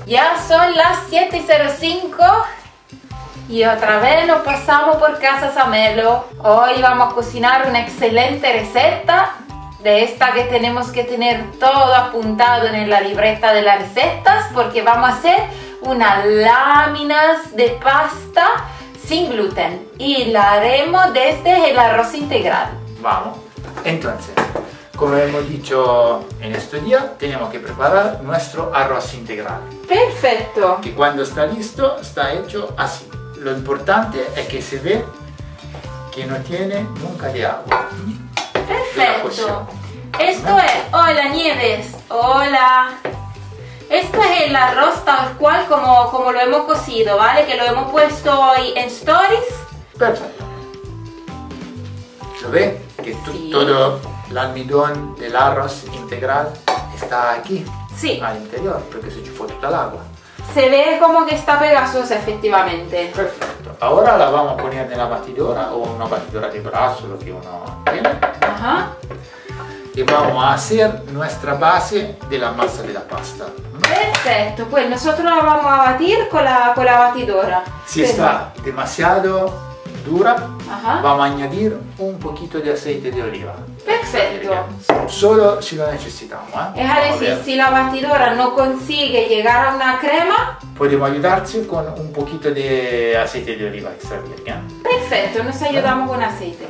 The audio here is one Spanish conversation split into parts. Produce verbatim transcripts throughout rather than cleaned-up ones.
Ya son las siete y cero cinco y otra vez nos pasamos por casa Samelo. Hoy vamos a cocinar una excelente receta de esta que tenemos que tener todo apuntado en la libreta de las recetas, porque vamos a hacer unas láminas de pasta sin gluten y la haremos desde el arroz integral. Vamos, entonces, como hemos dicho en este día, tenemos que preparar nuestro arroz integral. Perfecto. Que cuando está listo, está hecho así. Lo importante es que se ve que no tiene nunca de agua. Perfecto. Esto es, hola Nieves, hola. Esto es el arroz tal cual como, como lo hemos cocido, ¿vale? Que lo hemos puesto hoy en stories. Perfecto. ¿Lo ven? Que Sí. todo el almidón del arroz integral está aquí, Sí. al interior, porque se fue toda el agua. Se ve como que está pegajosa, efectivamente. Perfecto. Ahora la vamos a poner en la batidora o una batidora de brazo, lo que uno tiene. Ajá. Y vamos a hacer nuestra base de la masa de la pasta. Perfecto, pues nosotros la vamos a batir con la, con la batidora. Si Pero- está demasiado dura, Ajá. vamos a añadir un poquito de aceite de oliva. Perfecto. Solo si lo necesitamos. ¿eh? Es Vamos a decir, ver. si la batidora no consigue llegar a una crema, Podemos ayudarse con un poquito de aceite de oliva extra virgen. ¿eh? perfecto, nos ayudamos con aceite.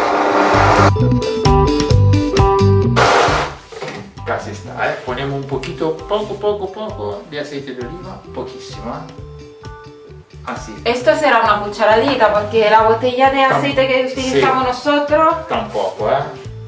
Casi está, ¿eh? Ponemos un poquito, poco, poco, poco de aceite de oliva, poquísimo. ¿eh? Así. Esto será una cucharadita porque la botella de Tam- aceite que utilizamos sí. nosotros. Tampoco, ¿eh?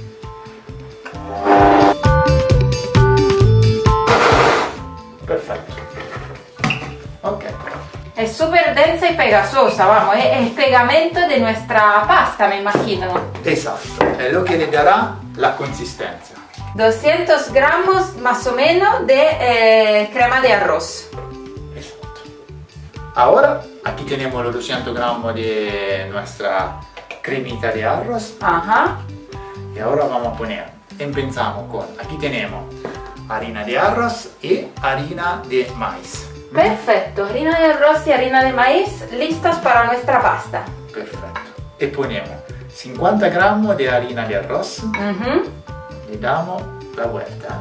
Perfecto. Ok. Es súper densa y pegajosa, vamos, es el pegamento de nuestra pasta, me imagino. Exacto. Es lo que le dará la consistencia. doscientos gramos más o menos de eh, crema de arroz. Exacto. Ahora, aquí tenemos los doscientos gramos de nuestra cremita de arroz. Ajá. Y ahora vamos a poner, empezamos con, aquí tenemos harina de arroz y harina de maíz. Perfecto, harina de arroz y harina de maíz listas para nuestra pasta. Perfecto. Y ponemos cincuenta gramos de harina de arroz. Ujú. Le damos la vuelta.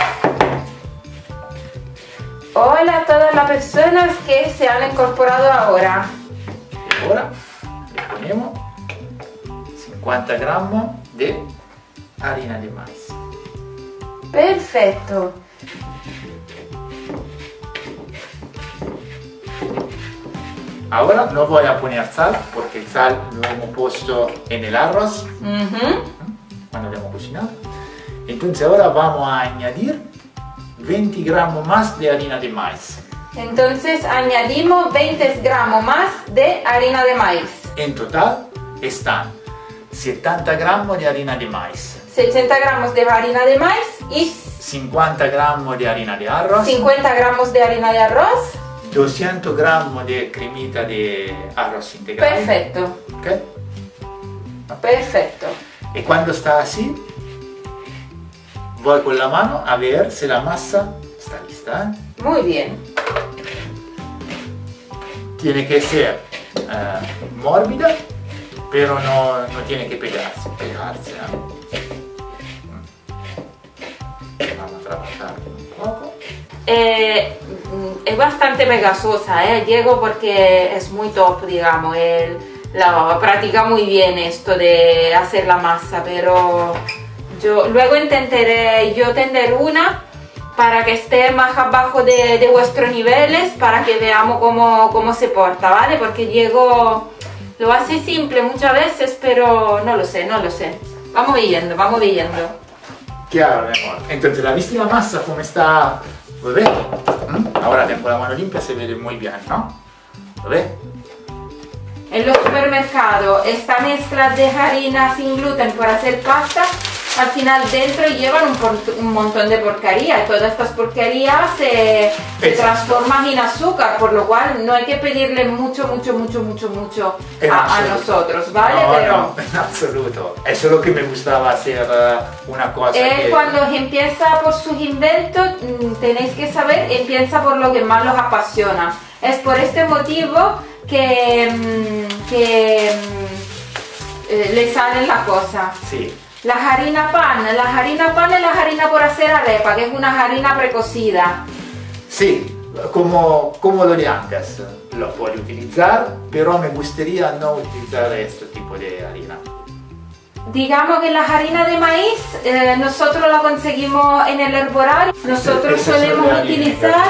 Hola a todas las personas que se han incorporado ahora. Y ahora le ponemos cincuenta gramos de harina de maíz. Perfecto. Ahora no voy a poner sal porque el sal lo hemos puesto en el arroz Ujú. cuando lo hemos cocinado. Entonces ahora vamos a añadir veinte gramos más de harina de maíz. Entonces añadimos veinte gramos más de harina de maíz. En total están setenta gramos de harina de maíz, sesenta gramos de harina de maíz y cincuenta gramos de harina de arroz, cincuenta gramos de harina de arroz. doscientos gramos de cremita de arroz integral. Perfecto, ¿Ok? perfecto. Y cuando está así, voy con la mano a ver si la masa está lista. ¿eh? Muy bien. Tiene que ser eh, mórbida, pero no, no tiene que pegarse. pegarse ¿eh? Vamos a trabajar un poco. Eh, es bastante pegajosa, ¿eh? Diego, porque es muy top, digamos. Él la practica muy bien esto de hacer la masa, pero yo luego intentaré yo tender una para que esté más abajo de, de vuestros niveles, para que veamos cómo, cómo se porta, ¿vale? Porque Diego lo hace simple muchas veces, pero no lo sé, no lo sé. Vamos viendo, vamos viendo. Chiaro, mi amor. Entonces, ¿la viste la masa como está? ¿Lo ves? ¿Mm? Ahora tengo la mano limpia, se ve muy bien, ¿no? ¿Lo ves? En los supermercados, esta mezcla de harina sin gluten para hacer pasta al final dentro llevan un, por, un montón de porquería y todas estas porquerías se, se transforman en azúcar, por lo cual no hay que pedirle mucho, mucho, mucho, mucho, mucho a, a nosotros, ¿vale? No, Pero no, en absoluto. Eso es lo que me gustaba hacer, uh, una cosa eh, que... Cuando empieza por sus inventos, tenéis que saber, empieza por lo que más los apasiona. Es por este motivo que, que eh, le salen las cosas. Sí. La harina pan, la harina pan es la harina por hacer arepa, que es una harina precocida. Sí, como, como lo de antes, lo puedo utilizar, pero me gustaría no utilizar este tipo de harina. Digamos que la harina de maíz, eh, nosotros la conseguimos en el herborario, nosotros Esa solemos utilizar...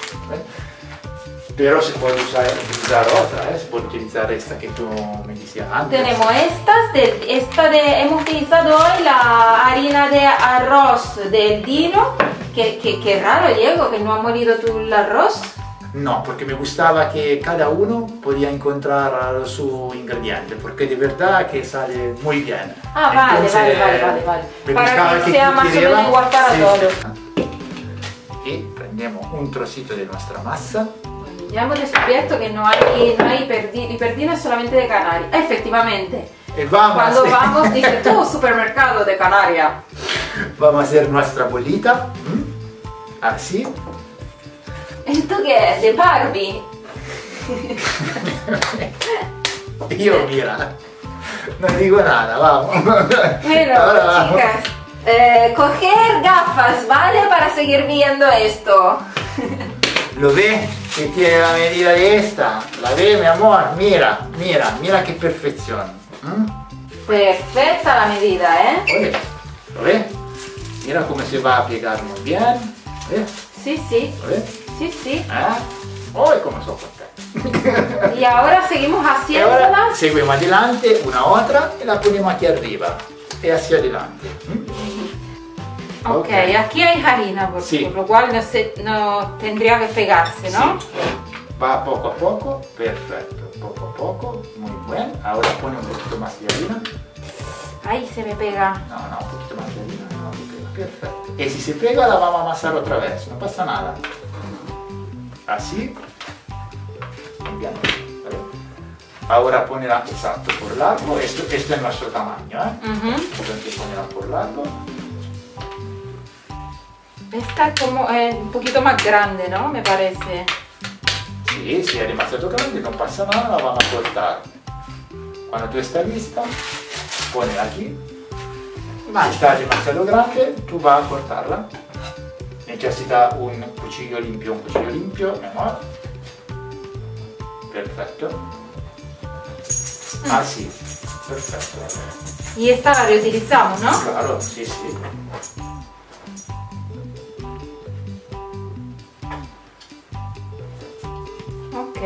Pero se puede usar, utilizar otra, ¿eh? Se puede utilizar esta que tú me decías antes. Tenemos estas, de, esta de, hemos utilizado hoy la harina de arroz del Dino, que, que, que raro, Diego, que no ha molido tú el arroz. No, porque me gustaba que cada uno podía encontrar su ingrediente, porque de verdad que sale muy bien. Ah, vale, Entonces, vale, vale, vale, vale. Para que, que sea más o menos igual para sí. todos. Y prendemos un trocito de nuestra masa. Ya hemos descubierto que no hay, no hay hiperdino, hiperdino es solamente de Canarias. Efectivamente. Y vamos Cuando a hacer... vamos, dice tú, supermercado de Canarias. Vamos a hacer nuestra bolita. Así. ¿Esto qué es? ¿De Barbie? Yo, mira, no digo nada, vamos. Bueno, Ahora vamos. chicas, eh, coger gafas, ¿vale? Para seguir viendo esto. ¿Lo ve? Que tiene la medida de esta. ¿La ve, mi amor? Mira, mira, mira qué perfección. ¿Mm? Perfecta la medida, ¿eh? Oye, ¿lo ve? Mira cómo se va a pegar muy bien. ¿Ve? Sí, sí, ¿Lo ve? sí, sí. ¿Ah? ¡Uy, cómo soy contento! Y ahora seguimos Y ahora haciéndolas. seguimos adelante, una otra, y la ponemos aquí arriba. Y hacia adelante. ¿Mm? Ok, Ok. aquí hay harina, por, Sí. por lo cual no, se, no tendría que pegarse, ¿no? Sí. Va poco a poco, perfecto. Poco a poco, muy bien. Ahora pone un poquito más de harina. Ahí se me pega. No, no, un poquito más de harina, no se pega. Perfecto. Y si se pega la vamos a amasar otra vez, no pasa nada. Así. Muy bien. ¿Vale? Ahora ponerla exacto por largo. Esto, esto es nuestro tamaño, ¿eh? Ujú. Entonces ponerla por largo. Esta es como eh, un poquito más grande, ¿no? Me parece. Sí, si es demasiado grande no pasa nada, la vamos a cortar. Cuando tú estás lista, ponela aquí. Vale. Si está demasiado grande, tú vas a cortarla. Necesita un cuchillo limpio, un cuchillo limpio, mi amor. Perfecto. Así, perfecto. Y esta la reutilizamos, ¿no? Claro, sí, sí. Ok.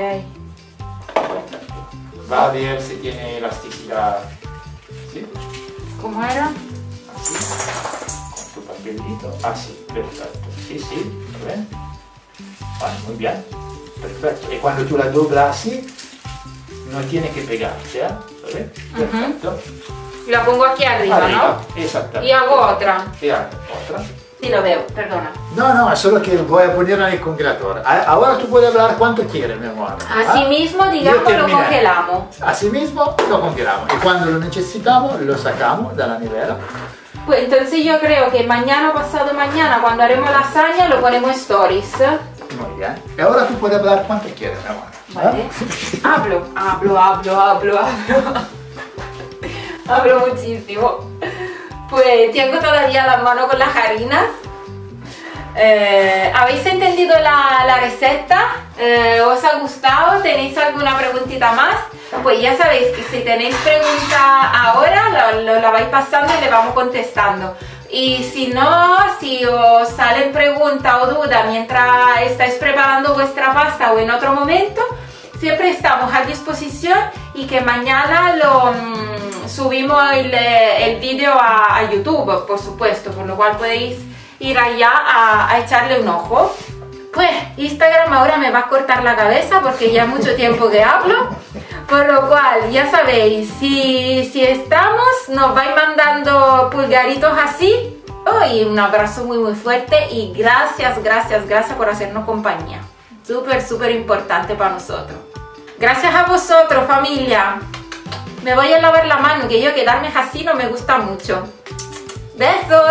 Va a ver si tiene elasticidad. ¿Sí? ¿Cómo era? Así. Con tu papelito. Así, perfecto. Sí, sí, ¿lo ven? Vale, muy bien. Perfecto. Y cuando tú la doblas así, no tiene que pegarse, ¿eh? ¿Lo ven? Perfecto. Y la pongo aquí arriba, Arriba, ¿no? exactamente. Y hago otra. Y hago otra. Sí, lo veo, perdona. No, no, es solo que voy a ponerla en el congelador. A- Ahora tú puedes hablar cuanto quieres, mi amor. Así ¿Ah? mismo, Yo digamos, lo terminé. congelamos. Así mismo lo congelamos. Y cuando lo necesitamos, lo sacamos de la nevera. Pues entonces yo creo que mañana o pasado mañana, cuando haremos lasaña, lo ponemos en stories. Muy bien. Y ahora tú puedes hablar cuanto quieres, mi amor. Vale. Hablo, hablo, hablo, hablo, hablo. Hablo muchísimo. Pues tengo todavía las manos con las harinas. Eh, ¿Habéis entendido la, la receta? Eh, ¿Os ha gustado? ¿Tenéis alguna preguntita más? Pues ya sabéis que si tenéis pregunta ahora, lo, lo la vais pasando y le vamos contestando. Y si no, si os salen preguntas o dudas mientras estáis preparando vuestra pasta o en otro momento, siempre estamos a disposición y que mañana lo mmm, subimos el, el vídeo a, a YouTube, por supuesto, por lo cual podéis ir allá a, a echarle un ojo. Pues Instagram ahora me va a cortar la cabeza porque ya mucho tiempo que hablo, Por lo cual, ya sabéis, si, si estamos, nos vais mandando pulgaritos así. Oh, y un abrazo muy muy fuerte y gracias, gracias, gracias por hacernos compañía. Súper, súper importante para nosotros. Gracias a vosotros, familia. Me voy a lavar la mano, que yo quedarme así no me gusta mucho. Besos.